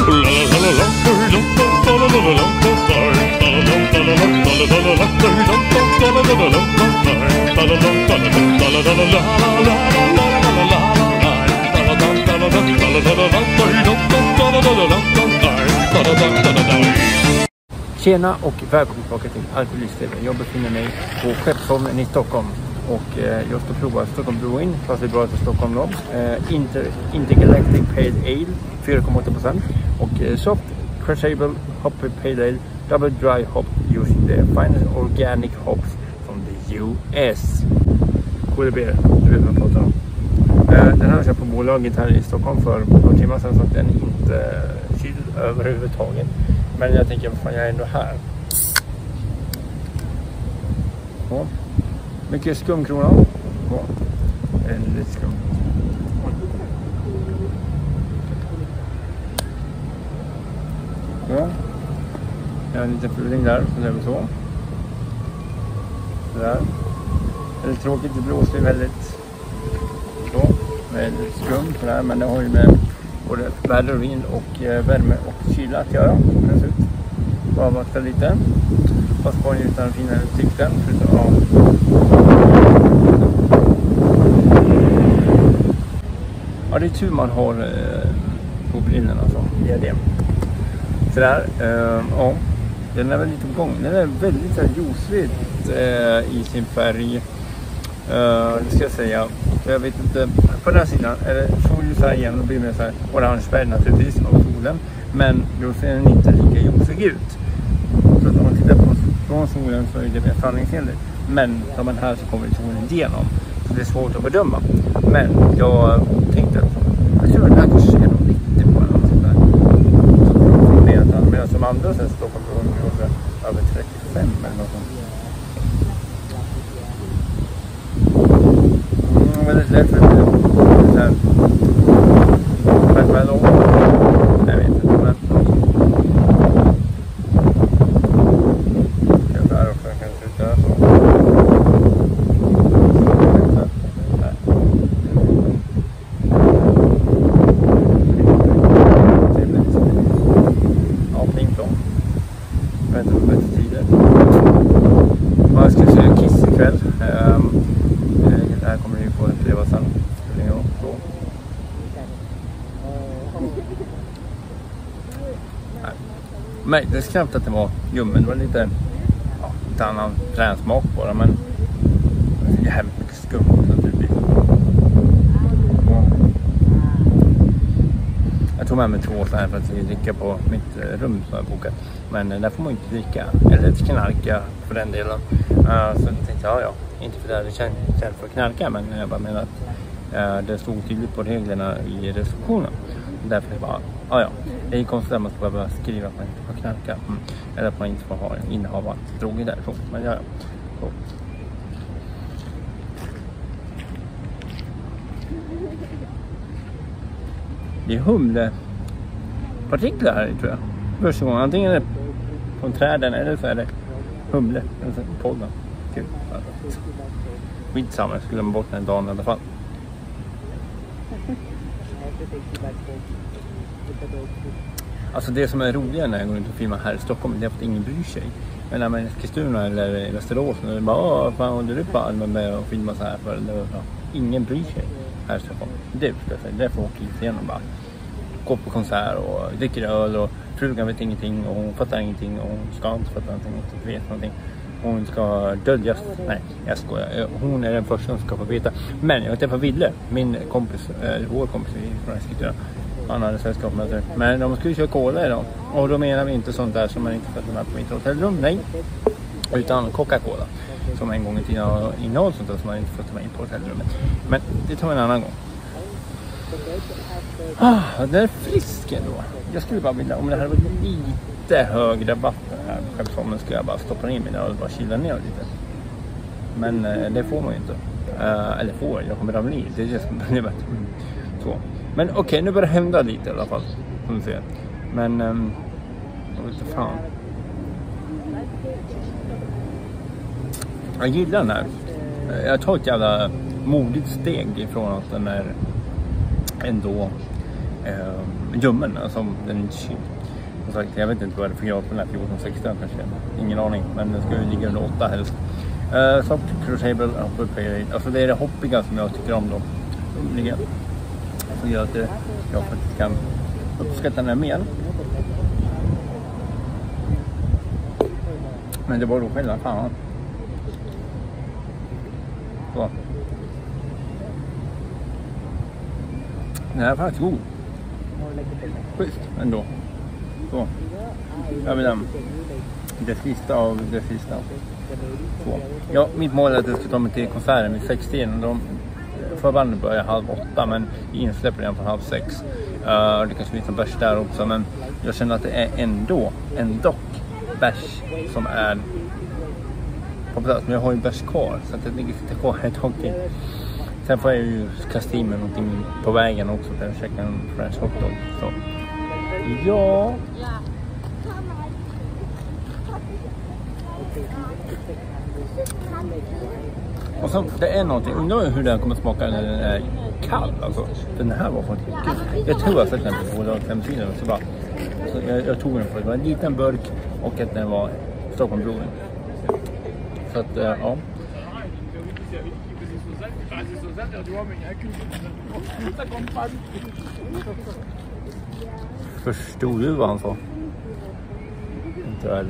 Tjena och välkommen tillbaka till Alkoholist-TV. Jag befinner mig på Skeppsholmen i Stockholm och jag ska prova Stockholm Brewing, fast det är bra till Stockholm då. Intergalactic Pale Ale 4,8% och Soft Crushable Hoppy Pale Ale Double Dry Hop using the finest organic hops from the US. KDB, du vet vad jag pratar om. Den här har jag köpt på bolaget här i Stockholm för några timmar sedan, så att den inte kyld överhuvudtaget. Men jag tänker, vad fan, jag är ändå här. Ja. Mycket skumkrona. Ja. En lite skum. Ja. Jag har en liten fuling där, så det är väl så. Sådär. Väldigt tråkigt, det blåser väldigt så. Med lite skum på det här, men det har ju med både väder och vind och värme och kyla att göra. Bara vakta lite. Fast på utan fina utsikten. Ja, det är tur man har på brillen alltså. Det är det. Sådär. Ja. Den är väl lite på gång. Den är väldigt så här ljusvit i sin färg. Det ska jag säga. Jag vet inte. På den här sidan är det solljus här igen och blir med så här orange färg naturligtvis av solen. Men då ser den inte lika ljusig ut. Så att om man tittar på från solen så är det mer fallningsenligt. Men när man här så kommer solen igenom. Så det är svårt att bedöma. Men jag tänkte att jag tror att det här kanske ser något lite på något sånt där. Medan som andra sen står på över 35 eller något sånt. Väldigt lätt för det här. Men då, jag vet inte, men jag där också kan se ut där så. Ja, pling-plong. Jag vet inte på bättre tider. Jag ska se Kiss ikväll. Det här kommer ju på en leva sen. Så. Nej, det är knappt att det var ljummen. Det var lite annan tränsmak bara, men det är hemskt mycket skumt naturligtvis. Jag tog med mig 2 så här för att dricka på mitt rum som jag bokat. Men där får man inte dricka, eller knarka för den delen. Så jag tänkte ja, inte för det är känt för att knarka, men jag bara menar att det stod tydligt på reglerna i restriktionen. Därför bara, ja, det är konstigt att man ska bara skriva att man inte får knarka. Eller att man inte får ha innehav av droger där. Så. Men ja, så. Det är humlepartiklar här, tror jag. Första gången, antingen är det från träden eller så är det humle. Alltså pollen. Kul. Skitsamma, jag skulle glömma bort den dagen i alla fall. Alltså det som är roligare när jag går runt och filmar här i Stockholm, det är att ingen bryr sig. Men när man är i Eskilstuna eller i Västerås, och det är bara, fan håller du på allmän med att filma så här för? Ingen bryr sig här i Stockholm. Det ska jag säga, det får åka hit igen och bara gå på konsert och dricker öl och frugan vet ingenting och hon fattar ingenting och hon ska inte fatta någonting och inte vet någonting. Hon ska döljas. Nej, jag skojar. Hon är den första som ska få veta. Men jag träffade Ville, min kompis, vår kompis från Eskilstuna. Han hade sällskap med sig. Men de skulle köra cola idag. Och då menar vi inte sånt där som man inte får med på mitt hotellrum. Nej. Utan Coca-Cola. Som en gång i tiden har innehåll sånt där som man inte får ta med in på hotellrummet. Men det tar vi en annan gång. Den är frisk ändå. Jag skulle bara vilja, om det här var lite högre vatten här på Skeppsholmen, skulle jag bara stoppa in mina öl och bara kyla ner lite. Men det får man ju inte. Eller jag kommer ramla i. Det är det som är problemet. Så. Men okej, nu börjar det hända lite i alla fall. Som du ser. Men jag vet inte fan. Jag gillar den här. Jag tar ett jävla modigt steg ifrån att den är ändå ljummen, alltså den är inte kyld. Som sagt, jag vet inte vad det är för grad på den här 14-16 kanske. Ingen aning, men den ska ju ligga under 8 helst. Soft Crucible Upper Period. Alltså det är det hoppiga som jag tycker om då. Som gör att jag faktiskt kan uppskatta den här mer. Men det var då själva fan. Så. Den här är faktiskt god. Schysst ändå. Så. Jag vill det sista av det sista. Så. Ja, mitt mål är att jag ska ta mig till konserten vid 16. Förbanden börjar 7:30, men vi insläpper den från 5:30. Det kanske finns en bärs där också, men jag känner att det är ändå bärs som är på plats. Men jag har ju bärs kvar, så att det ligger sitta kvar ett tag till. Sen får jag ju kasta in med någonting på vägen också för att käka en fresh hotdog. Så. Ja. Och så, det är någonting, undrar hur den kommer smaka när den är kall. Alltså, den här var faktiskt kul. Jag tror jag har sett den på bolaget hemsidan. Så jag tog den för det var en liten burk och att den var Stockholm Brewing. Så att, ja. Förstod du vad han sa? Inte väl.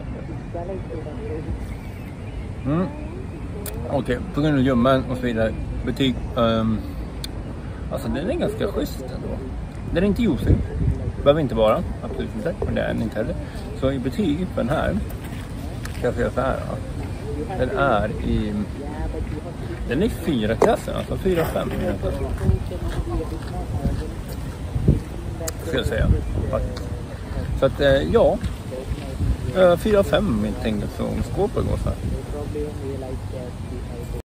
Okej, på grund av ljummen och så vidare. Betyg. Alltså den är ganska schysst ändå. Den är inte juicy. Behöver inte vara. Absolut inte. Men det är den inte heller. Så i betyg på den här. Ska jag säga så här. Den är i 4-klassen. Alltså 4-5. Ska jag säga. Så att ja. 4-5 helt enkelt. Så skåpar går så här.